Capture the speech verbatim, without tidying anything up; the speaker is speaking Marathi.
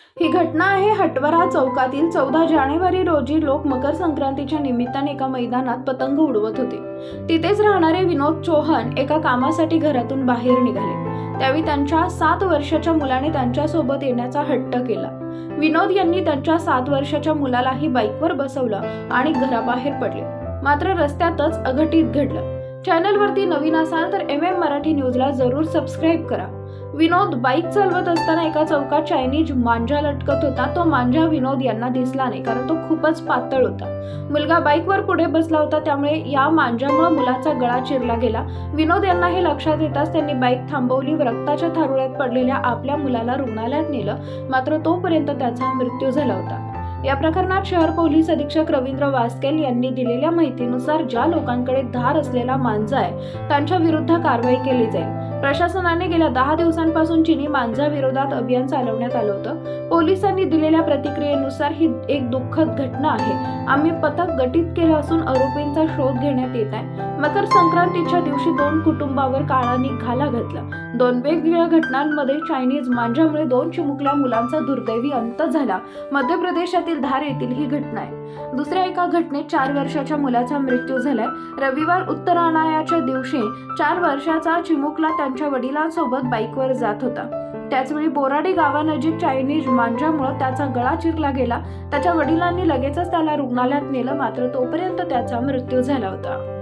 ही घटना आहे हटवरा चौकातील. चौदा जानेवारी रोजी लोक मकर संक्रांतीच्या निमित्ताने एका मैदानात पतंग उडवत होते. तिथेच राहणारे विनोद चौहान एका कामासाठी घरातून बाहेर निघाले. त्यावेळी त्यांच्या सात वर्षाच्या मुलाने त्यांच्यासोबत येण्याचा हट्ट केला. विनोद यांनी त्यांच्या सात वर्षाच्या मुलालाही बाईकवर बसवलं आणि घराबाहेर पडले. मात्र रस्त्यातच अघटित घडलं. चॅनलवरती नवीन असाल तर एम एम मराठी न्यूजला जरूर सबस्क्राईब करा. विनोद बाईक चालवत असताना एका चौकात चायनीज मांजा लटकत होता. तो मांजा विनोद यांना दिसला नाही, कारण तो खूपच पातळ होता. मुलगा बाईकवर पुढे बसला होता, त्यामुळे या मांजामुळे मुलाचा गळा चिरला गेला. विनोद यांना हे लक्षात येताच त्यांनी बाईक थांबवली व रक्ताच्या थारोळ्यात पडलेल्या आपल्या मुलाला रुग्णालयात नेलं. मात्र तोपर्यंत त्याचा मृत्यू झाला होता. या प्रकरणात शहर पोलीस अधीक्षक रवींद्र वास्केल यांनी दिलेल्या माहितीनुसार ज्या लोकांकडे धार असलेला मांजा आहे त्यांच्या विरुद्ध कारवाई केली जाईल. प्रशासनाने गेल्या दहा दिवसांपासून चिनी मांजा विरोधात अभियान चालवण्यात आलं होतं. पोलिसांनी दिलेल्या प्रतिक्रियेनुसार ही एक दुःखद घटना आहे. आम्ही पथक गठीत केलं असून आरोपींचा शोध घेण्यात येत आहे. मकर संक्रांतीच्या दिवशी दोन कुटुंबावर काळाने घाला घातला. दोन वेगवेगळ्या घटनांमध्ये चायनीज मांजामुळे दोन चिमुकल्या मुलांचा दुर्दैवी अंत झाला. मध्य प्रदेशातील धार येथील ही घटना आहे. दुसऱ्या एका घटनेत चार वर्षाच्या मुलाचा मृत्यू झालाय. रविवार उत्तरायणाच्या दिवशी चार वर्षाचा चिमुकला त्यांच्या वडिलांसोबत बाईकवर जात होता. त्याचवेळी बोराडी गावानजीक चायनीज मांजामुळे त्याचा गळा चिरला गेला. त्याच्या वडिलांनी लगेचच त्याला रुग्णालयात नेलं, मात्र तोपर्यंत त्याचा मृत्यू झाला होता.